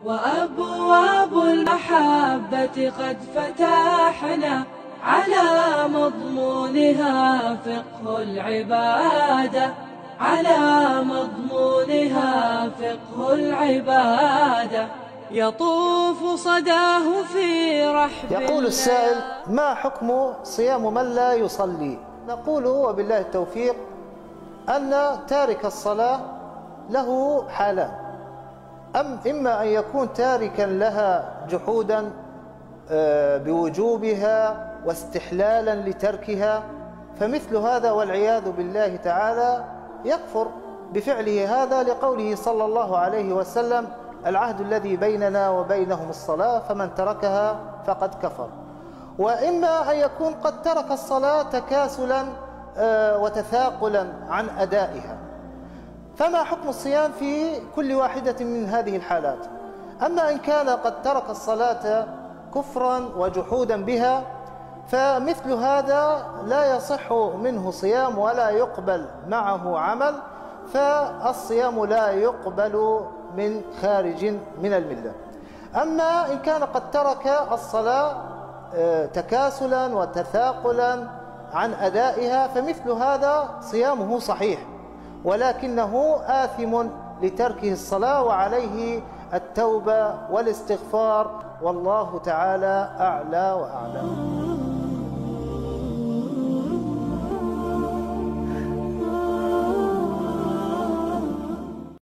وأبواب المحبة قد فتحنا على مضمونها فقه العبادة، على مضمونها فقه العبادة، يطوف صداه في رحب. يقول السائل: ما حكم صيام من لا يصلي؟ نقول وبالله التوفيق أن تارك الصلاة له حالان: إما أن يكون تاركا لها جحودا بوجوبها واستحلالا لتركها، فمثل هذا والعياذ بالله تعالى يكفر بفعله هذا، لقوله صلى الله عليه وسلم: العهد الذي بيننا وبينهم الصلاة فمن تركها فقد كفر. وإما أن يكون قد ترك الصلاة تكاسلا وتثاقلا عن أدائها، فما حكم الصيام في كل واحدة من هذه الحالات؟ أما إن كان قد ترك الصلاة كفرا وجحودا بها، فمثل هذا لا يصح منه صيام ولا يقبل معه عمل، فالصيام لا يقبل من خارج من الملة. أما إن كان قد ترك الصلاة تكاسلا وتثاقلا عن أدائها، فمثل هذا صيامه صحيح، ولكنه آثم لتركه الصلاة، وعليه التوبة والاستغفار، والله تعالى أعلى وأعلم.